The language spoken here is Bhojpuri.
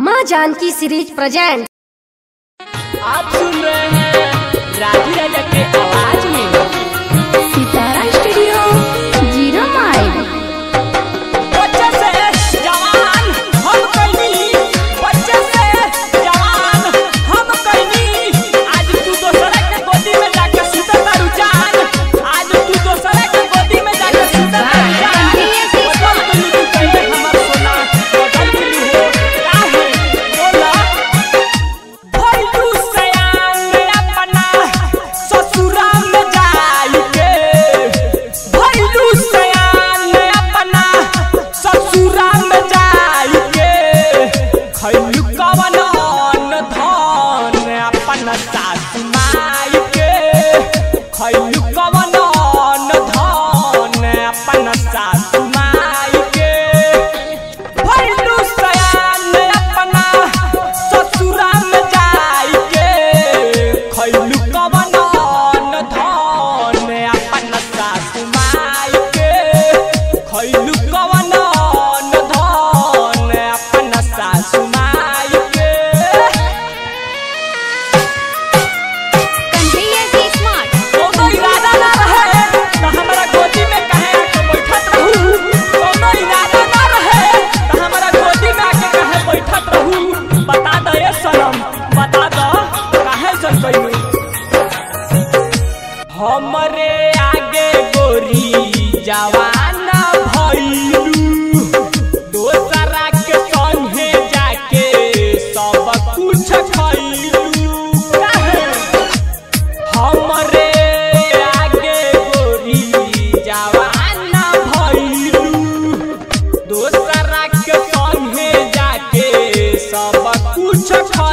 माँ जानकी सीरीज प्रेजेंट। आप सुन रहे हैं राजी राजा के आवाज में सितारा स्टूडियो 0 माइल। बच्चे से जवान हम कहीं, बच्चे से जवान हम कहीं। आज तू दोसरा के गोदी में जाके सुता तारू जान, आज तू दोसरा के गोदी में जाके सुता तारू जान। बदल के तू कहीं हमर सोना बदल के हो काहे बोला भइलू सयान अपना ससुरा में जाई के, भइलू सयान अपना ससुरा में जाई के। खइलू कवन अन्न धन अपना सासु माई के, खइलू कवन अन्न धन अपना सासु माई के। भइलू सयान अपना ससुरा में जाई के, खइलू कवन अन्न धन अपना सासु माई के, खइलू कवन अन्न धन अपना सासु माई के। कंट्रीए की स्मार्ट कोनो इरादा ना रहे त हमरा गोदी में काहे आके बैठत रहू, कोनो इरादा ना रहे त हमरा गोदी में आके काहे बैठत रहू। बता दे ए सनम, बता दो काहे सन कइलू हमरे आगे गोरी जवान भइलू, दोसरा के संगे जाके सब कुछ खइलू काहे। हमरे आगे गोरी जवान भइलू, दोसरा के संगे जाके सब कुछ